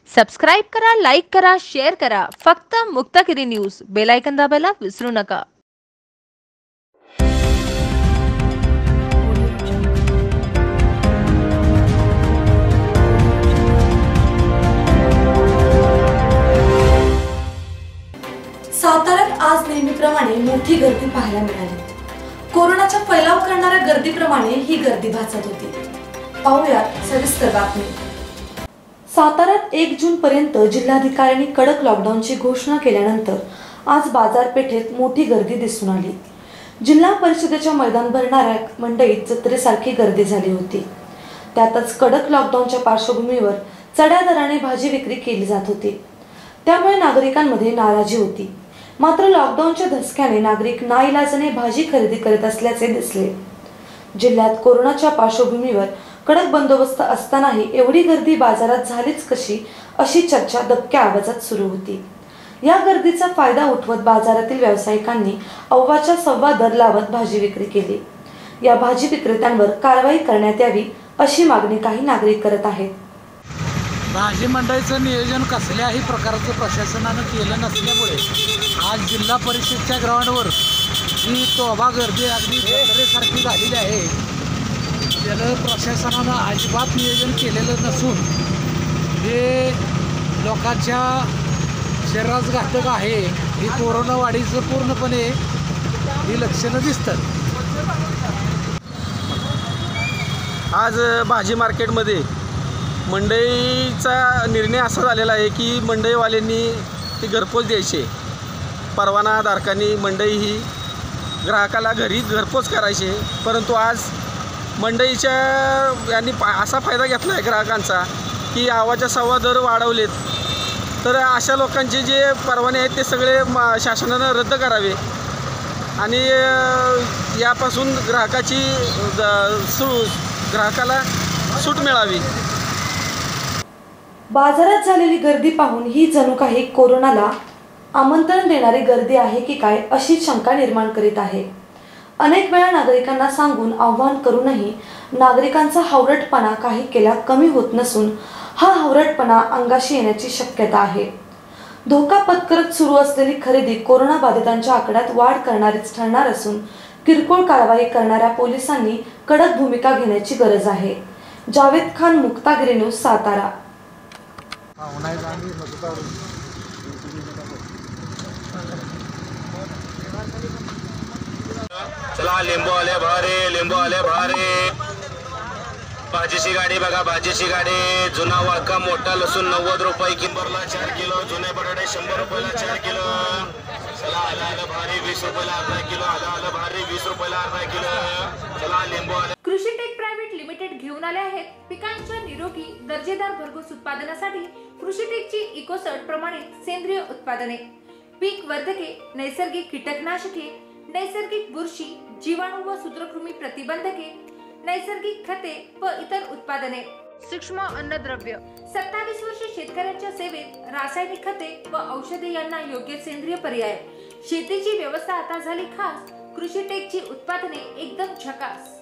Subscribe करा, like करा, share करा. फक्त मुक्तागिरी न्यूज. बेल आयकॉन दाबायला विसरू नका. साताऱ्यात आज नेहमीप्रमाणे मोठी गर्दी पाहायला मिळाली. कोरोनाचा फैलाव करणाऱ्या गर्दीप्रमाणे ही गर्दी भासत होती. पाहूयात सविस्तर बातमी. साताऱ्यात 1 जून पर्यंत जिल्हाधिकाऱ्यांनी कडक लॉकडाऊनची घोषणा केल्यानंतर आज बाजारपेठेत मोठी गर्दी दिसून आली. जिल्हा परिषदेच्या मैदान भरणाऱ्या मंडईत जत्रेसारखी गर्दी झाली होती. त्यातच कडक लॉकडाऊनच्या पार्श्वभूमीवर चढ्या दराने भाजी विक्री केली जात होती. त्यामुळे नागरिकांमध्ये नाराजी होती. मात्र लॉकडाऊनच्या धसक्याने नागरिक नाईलाजाने भाजी खरेदी करत असल्याचे दिसले. जिल्ह्यात कोरोनाच्या पार्श्वभूमीवर कडक बंदोबस्त असतानाही एवढी गर्दी बाजारात झालीच कशी, अशी चर्चा दबक्या आवाजात सुरू होती. या गर्दीचा फायदा उठवत बाजारातील व्यावसायिकांनी अव्वाच्या सव्वा दर लावत भाजी विक्री केली. या भाजी विक्रेत्यांवर कारवाई करण्यात यावी अशी मागणी काही नागरिक करत आहेत. भाजी मंडईचं नियोजन कसल्याही प्रकारचं प्रशासनानं केलं नसल्यामुळे आज जिल्हा परिषदच्या ग्राउंडवर जी तोबा गर्दी अगदी जत्रेसारखी झालेली आहे. त्याला प्रशासनानं अजिबात नियोजन केलेलं नसून हे लोकांच्या शरीरास घातक आहे. ही कोरोना वाढीचं पूर्णपणे ही लक्षणं दिसतात. आज भाजी मार्केटमध्ये मंडईचा निर्णय असा झालेला आहे की मंडईवाल्यांनी ती घरपोच द्यायचे. परवानाधारकांनी मंडई ही ग्राहकाला घरी घरपोच करायचे. परंतु आज मंडईच्या यांनी असा फायदा घेतला आहे ग्राहकांचा की आवाच्या सव्वा दर वाढवलेत. तर अशा लोकांचे जे परवाने आहेत ते सगळे शासनानं रद्द करावे आणि यापासून ग्राहकाला सूट मिळावी. बाजारात झालेली गर्दी पाहून ही जणू काही कोरोनाला आमंत्रण देणारी गर्दी आहे की काय, अशी शंका निर्माण करीत आहे. अनेक वेळा नागरिकांना सांगून आव्हान करूनही नागरिकांचा हावरटपणा काही केला कमी होत नसून हा हावरटपणा अंगाशी येण्याची शक्यता आहे. धोका पत्करत सुरू असलेली खरेदी कोरोना बाधितांच्या आकड्यात वाढ करणारीच ठरणार असून किरकोळ कारवाई करणाऱ्या पोलिसांनी कडक भूमिका घेण्याची गरज आहे. जावेद खान, मुक्तागिरी न्यूज, सातारा. चला लिंबू आले भारे, लिंबू आले भारे. भाजीची गाडी बघा, भाजीची गाडी. जुना वाळका मोठा लसूण 90 रुपये किंबरला 4 किलो. जुने बटाटे 100 रुपयाला 4 किलो. चला आलं भारी 20 रुपयाला अर्धा किलो. आलं भारी 20 रुपयाला अर्धा किलो. चला लिंबू आले. कृषी टेक प्रायव्हेट लिमिटेड घेऊन आले आहेत पिकांच्या निरोगी दर्जेदार भरघोस उत्पादनासाठी कृषी टेकची इकोसर्ट प्रमाणित सेंद्रिय उत्पादने, पीक वर्धके, नैसर्गिक कीटकनाशके, नैसर्गिक बुरशी, जीवाणू व सूत्रकृमी प्रतिबंधके, नैसर्गिक खते व इतर उत्पादने, सूक्ष्म अन्नद्रव्य. 27 वर्षे शेतकऱ्यांच्या सेवेत. रासायनिक खते व औषधे यांना योग्य सेंद्रिय पर्याय. शेतीची व्यवस्था आता झाली खास. कृषी टेकची उत्पादने एकदम झकास.